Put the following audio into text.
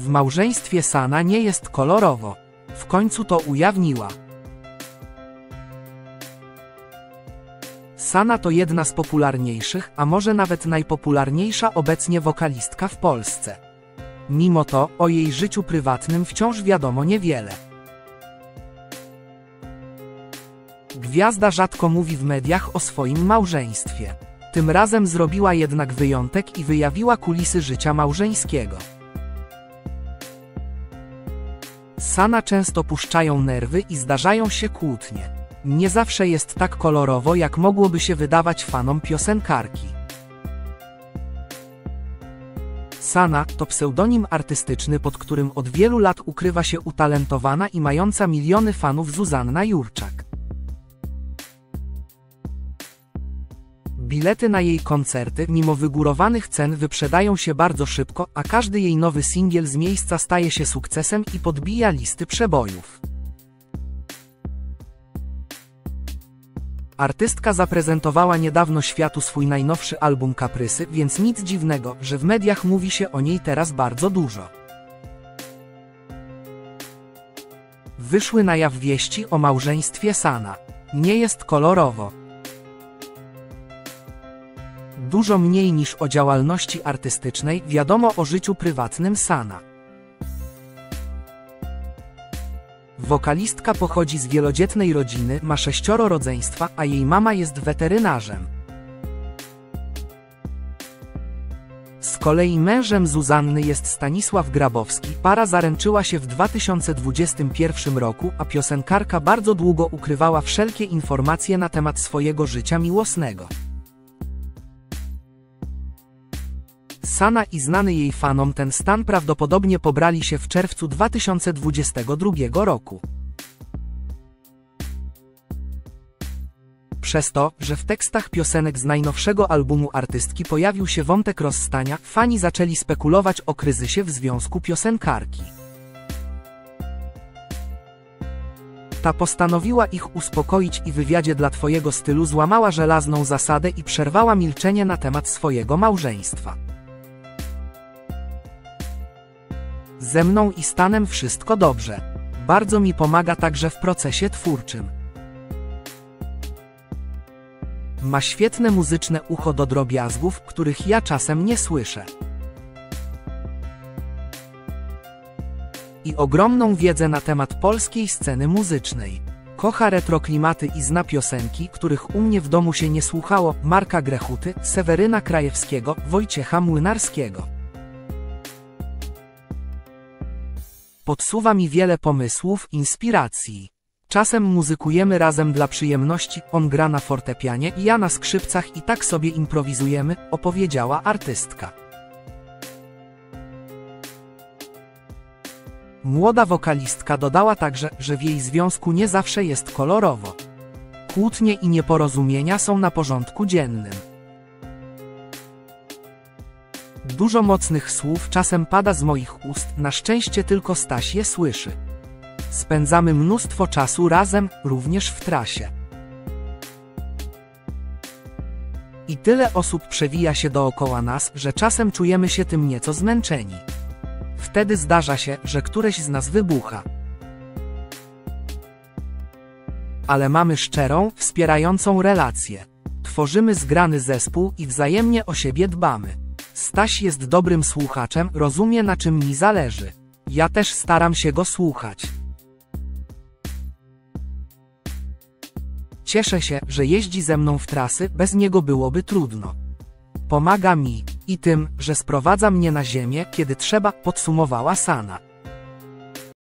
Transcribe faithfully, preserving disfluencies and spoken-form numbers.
W małżeństwie Sana nie jest kolorowo. W końcu to ujawniła. Sana to jedna z popularniejszych, a może nawet najpopularniejsza obecnie wokalistka w Polsce. Mimo to, o jej życiu prywatnym wciąż wiadomo niewiele. Gwiazda rzadko mówi w mediach o swoim małżeństwie. Tym razem zrobiła jednak wyjątek i wyjawiła kulisy życia małżeńskiego. Sana często puszczają nerwy i zdarzają się kłótnie. Nie zawsze jest tak kolorowo, jak mogłoby się wydawać fanom piosenkarki. Sana to pseudonim artystyczny, pod którym od wielu lat ukrywa się utalentowana i mająca miliony fanów Zuzanna Jurczak. Bilety na jej koncerty, mimo wygórowanych cen, wyprzedają się bardzo szybko, a każdy jej nowy singiel z miejsca staje się sukcesem i podbija listy przebojów. Artystka zaprezentowała niedawno światu swój najnowszy album Kaprysy, więc nic dziwnego, że w mediach mówi się o niej teraz bardzo dużo. Wyszły na jaw wieści o małżeństwie Sana. Nie jest kolorowo. Dużo mniej niż o działalności artystycznej wiadomo o życiu prywatnym Sana. Wokalistka pochodzi z wielodzietnej rodziny, ma sześcioro rodzeństwa, a jej mama jest weterynarzem. Z kolei mężem Zuzanny jest Stanisław Grabowski. Para zaręczyła się w dwa tysiące dwudziestym pierwszym roku, a piosenkarka bardzo długo ukrywała wszelkie informacje na temat swojego życia miłosnego. Sana i znany jej fanom ten stan prawdopodobnie pobrali się w czerwcu dwa tysiące dwudziestego drugiego roku. Przez to, że w tekstach piosenek z najnowszego albumu artystki pojawił się wątek rozstania, fani zaczęli spekulować o kryzysie w związku piosenkarki. Ta postanowiła ich uspokoić i w wywiadzie dla Twojego stylu złamała żelazną zasadę i przerwała milczenie na temat swojego małżeństwa. Ze mną i Stanem wszystko dobrze. Bardzo mi pomaga także w procesie twórczym. Ma świetne muzyczne ucho do drobiazgów, których ja czasem nie słyszę. I ogromną wiedzę na temat polskiej sceny muzycznej. Kocha retroklimaty i zna piosenki, których u mnie w domu się nie słuchało: Marka Grechuty, Seweryna Krajewskiego, Wojciecha Młynarskiego. Podsuwa mi wiele pomysłów, inspiracji. Czasem muzykujemy razem dla przyjemności, on gra na fortepianie, ja na skrzypcach i tak sobie improwizujemy, opowiedziała artystka. Młoda wokalistka dodała także, że w jej związku nie zawsze jest kolorowo. Kłótnie i nieporozumienia są na porządku dziennym. Dużo mocnych słów czasem pada z moich ust, na szczęście tylko Staś je słyszy. Spędzamy mnóstwo czasu razem, również w trasie. I tyle osób przewija się dookoła nas, że czasem czujemy się tym nieco zmęczeni. Wtedy zdarza się, że któreś z nas wybucha. Ale mamy szczerą, wspierającą relację. Tworzymy zgrany zespół i wzajemnie o siebie dbamy. Staś jest dobrym słuchaczem, rozumie, na czym mi zależy. Ja też staram się go słuchać. Cieszę się, że jeździ ze mną w trasy, bez niego byłoby trudno. Pomaga mi i tym, że sprowadza mnie na ziemię, kiedy trzeba, podsumowała Sana.